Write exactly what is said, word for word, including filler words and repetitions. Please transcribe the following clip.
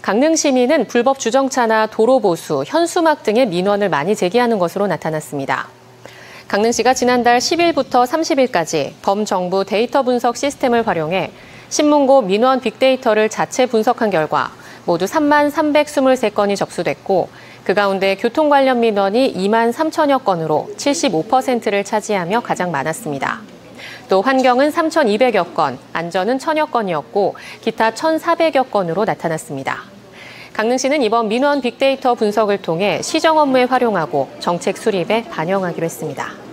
강릉 시민은 불법 주정차나 도로 보수, 현수막 등의 민원을 많이 제기하는 것으로 나타났습니다. 강릉시가 지난달 십 일부터 삼십 일까지 범정부 데이터 분석 시스템을 활용해 신문고 민원 빅데이터를 자체 분석한 결과 모두 삼만 삼백이십삼 건이 접수됐고 그 가운데 교통 관련 민원이 이만 삼천여 건으로 칠십오 퍼센트를 차지하며 가장 많았습니다. 또 환경은 삼천이백여 건, 안전은 천여 건이었고 기타 천사백여 건으로 나타났습니다. 강릉시는 이번 민원 빅데이터 분석을 통해 시정 업무에 활용하고 정책 수립에 반영하기로 했습니다.